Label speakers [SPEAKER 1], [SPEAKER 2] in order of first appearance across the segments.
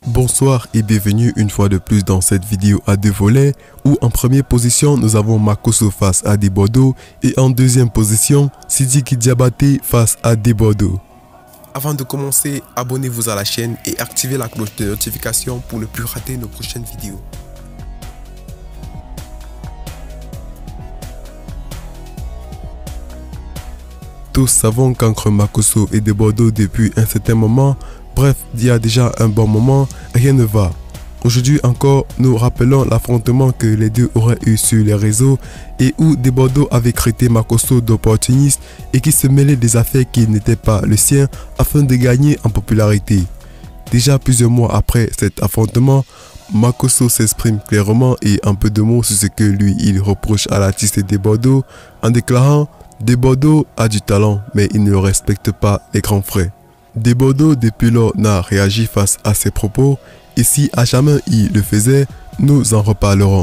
[SPEAKER 1] Bonsoir et bienvenue une fois de plus dans cette vidéo à deux volets où en première position nous avons Makosso face à Desbordeaux et en deuxième position Sidiki Diabaté face à Desbordeaux. Avant de commencer, abonnez-vous à la chaîne et activez la cloche de notification pour ne plus rater nos prochaines vidéos. Tous savons qu'entre Makosso et Desbordeaux depuis un certain moment, bref, il y a déjà un bon moment, rien ne va. Aujourd'hui encore, nous rappelons l'affrontement que les deux auraient eu sur les réseaux et où Desbordeaux avait traité Makosso d'opportuniste et qui se mêlait des affaires qui n'étaient pas le sien afin de gagner en popularité. Déjà plusieurs mois après cet affrontement, Makosso s'exprime clairement et en peu de mots sur ce que lui il reproche à l'artiste Desbordeaux en déclarant « Desbordeaux a du talent mais il ne respecte pas les grands frères ». Desbordeaux depuis lors n'a réagi face à ses propos et si à jamais il le faisait, nous en reparlerons.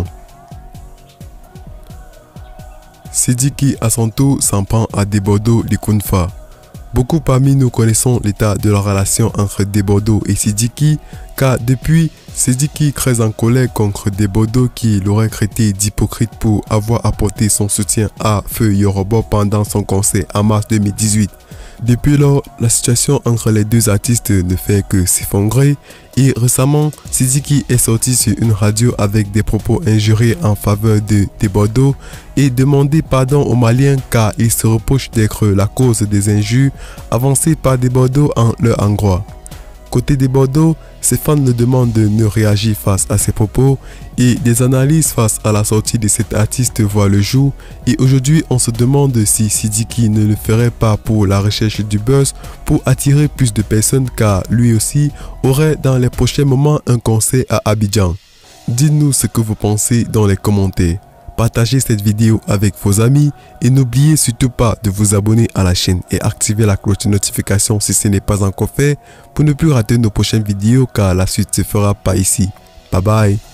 [SPEAKER 1] Sidiki à son tour s'en prend à Desbordeaux Likunfa. Beaucoup parmi nous connaissons l'état de la relation entre Desbordeaux et Sidiki car depuis, Sidiki très en colère contre Desbordeaux qui l'aurait traité d'hypocrite pour avoir apporté son soutien à Feu Yorobo pendant son concert en mars 2018. Depuis lors, la situation entre les deux artistes ne fait que s'effondrer et récemment, Sidiki est sorti sur une radio avec des propos injurieux en faveur de Desbordeaux et demandé pardon aux Maliens car il se reproche d'être la cause des injures avancées par Desbordeaux en leur endroit. Côté Desbordeaux, ses fans le demandent de ne réagir face à ses propos et des analyses face à la sortie de cet artiste voient le jour et aujourd'hui on se demande si Sidiki ne le ferait pas pour la recherche du buzz pour attirer plus de personnes car lui aussi aurait dans les prochains moments un concert à Abidjan. Dites-nous ce que vous pensez dans les commentaires. Partagez cette vidéo avec vos amis et n'oubliez surtout pas de vous abonner à la chaîne et activer la cloche de notification si ce n'est pas encore fait pour ne plus rater nos prochaines vidéos car la suite se fera par ici. Bye bye.